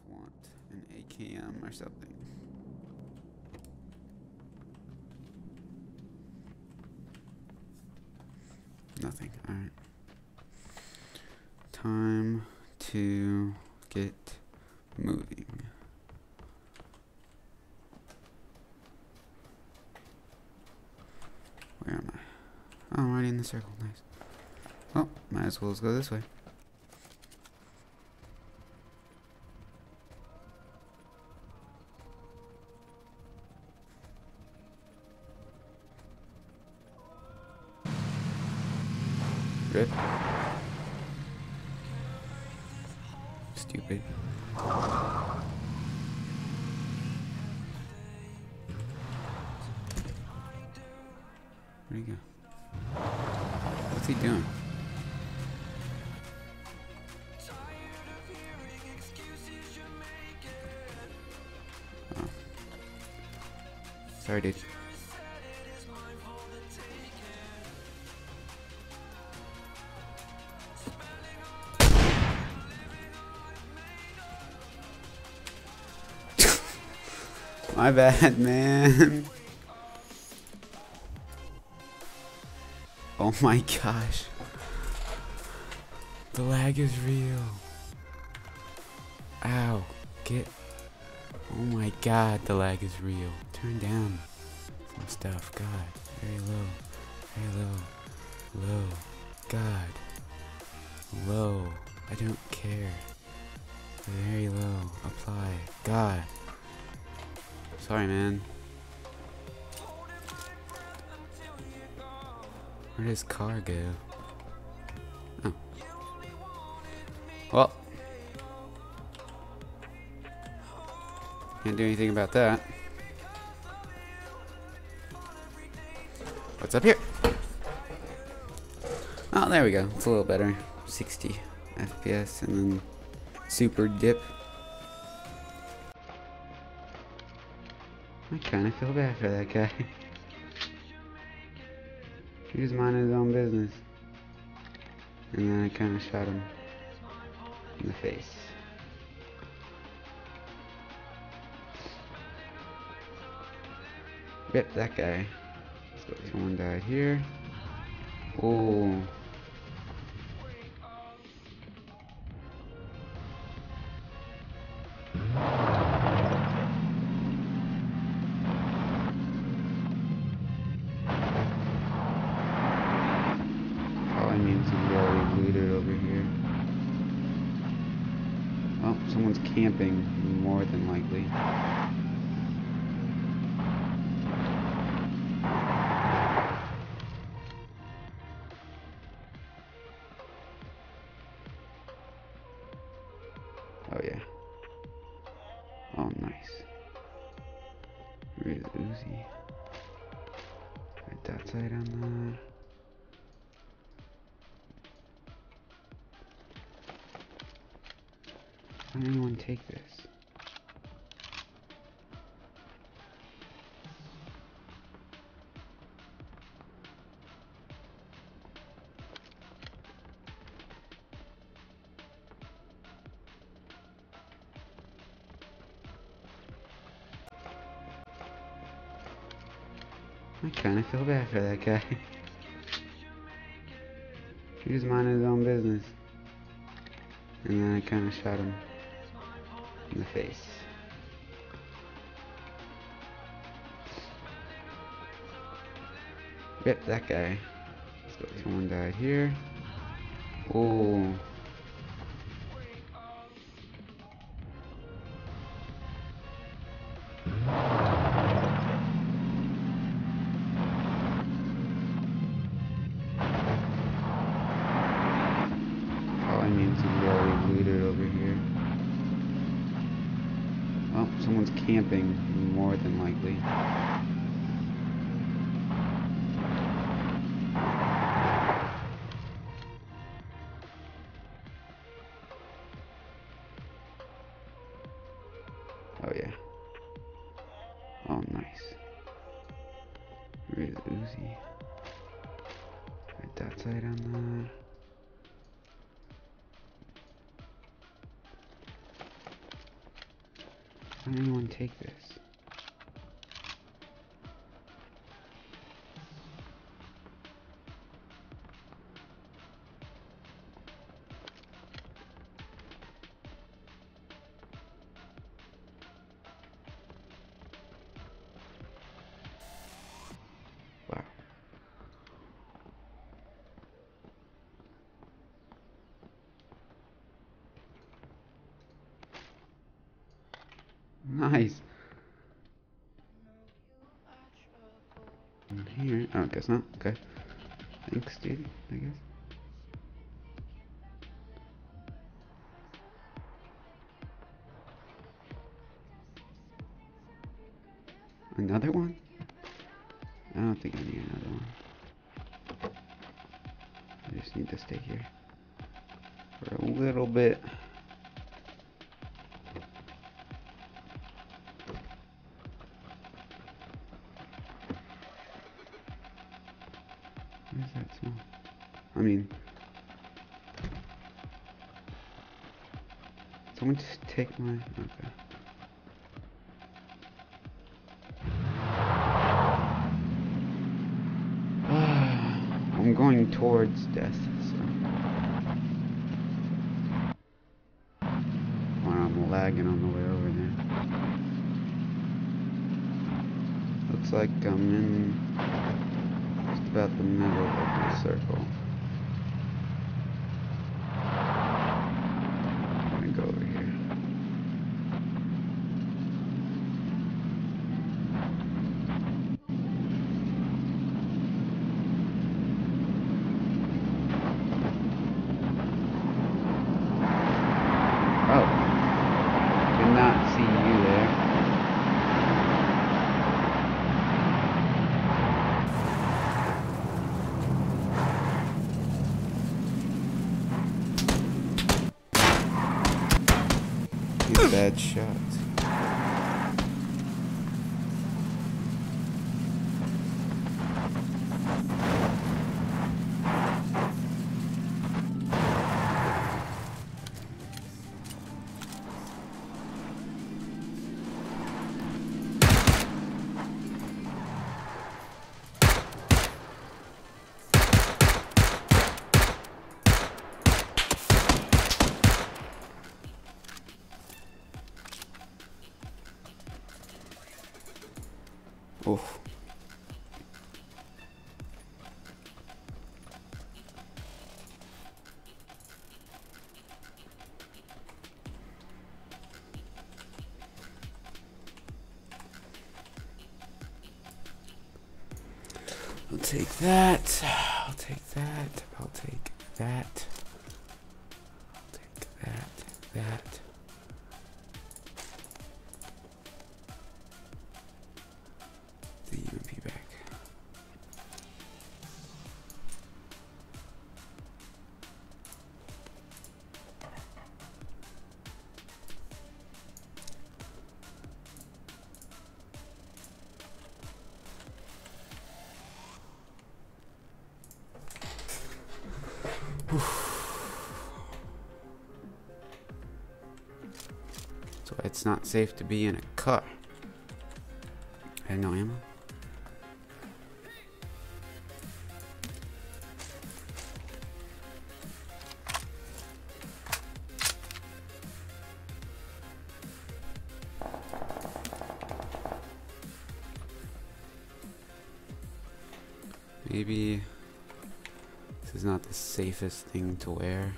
just want an AKM or something. Nothing. Alright. Time to get moving. Where am I? Oh, I'm already in the circle. Nice. Well, might as well go this way. Rip. Stupid. Where'd he go? What's he doing? Oh. Sorry, dude. My bad, man. Oh my gosh. The lag is real. Ow. Get. Oh my god, the lag is real. Turn down some stuff. God. Very low. Very low. Low. God. Low. I don't care. Very low. Apply. God. Sorry, man. Where does car go? Oh. Well. Can't do anything about that. What's up here? Oh, there we go. It's a little better. 60 FPS and then super dip. I kind of feel bad for that guy. He was minding his own business. And then I kind of shot him in the face. Rip that guy. So someone died here. Oh. Probably means somebody already looted over here. Well, someone's camping, more than likely. Oh yeah. Oh nice. Where's Uzi? Right that side on that. Why did anyone take this? I kind of feel bad for that guy. He was minding his own business. And then I kind of shot him in the face. Rip that guy. So someone died here. Oh. Probably means somebody already looted over here. Well, someone's camping, more than likely. Oh yeah. Oh nice. Where's Uzi? Right that side on that. How did anyone take this? Wow. Nice. In here? Oh, I guess not. Okay. Thanks, dude. I guess. Another one? I don't think I need another one. I just need to stay here for a little bit. Where's that smell? I mean, someone just take my. Okay. I'm going towards death, so. Wow, I'm lagging on the way over there. Looks like I'm in just about the middle of the circle. I'm gonna go over here. Oh, did not see you there. Two bad shots. Oof. I'll take that. I'll take that. I'll take that. I'll take that. That. The UMP back. So it's not safe to be in a car. I had no ammo. Maybe this is not the safest thing to wear.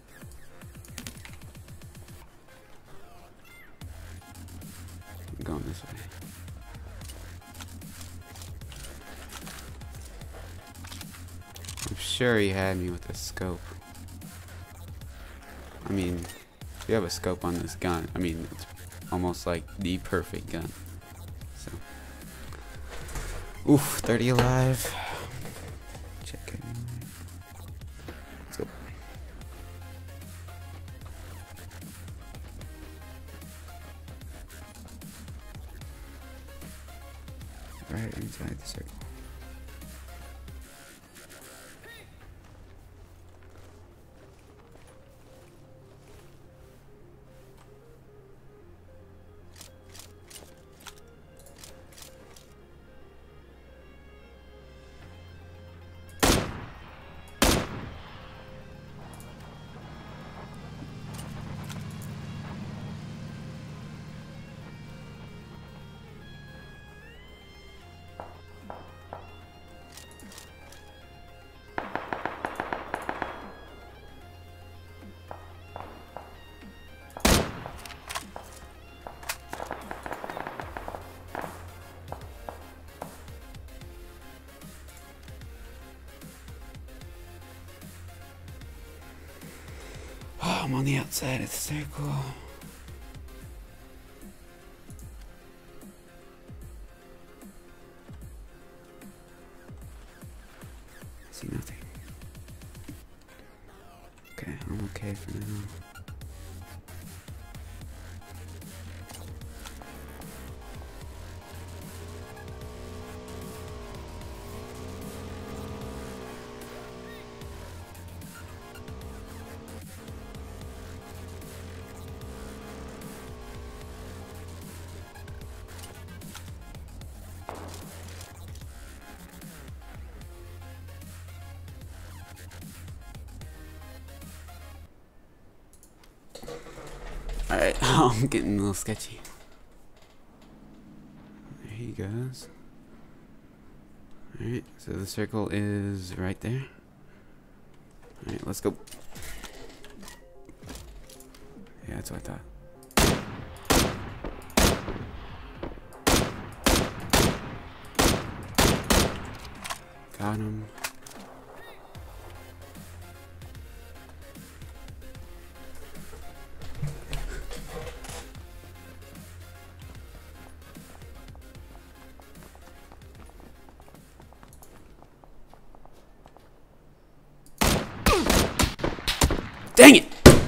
I'm going this way. I'm sure he had me with a scope. I mean, if you have a scope on this gun, I mean, it's almost like the perfect gun. So, oof, 30 alive. Check it. Let's go. Right inside the circle. I'm on the outside of the circle. I see nothing. Okay, I'm okay for now. Alright, I'm getting a little sketchy. There he goes. Alright, so the circle is right there. Alright, let's go. Yeah, that's what I thought. Got him. Dang it!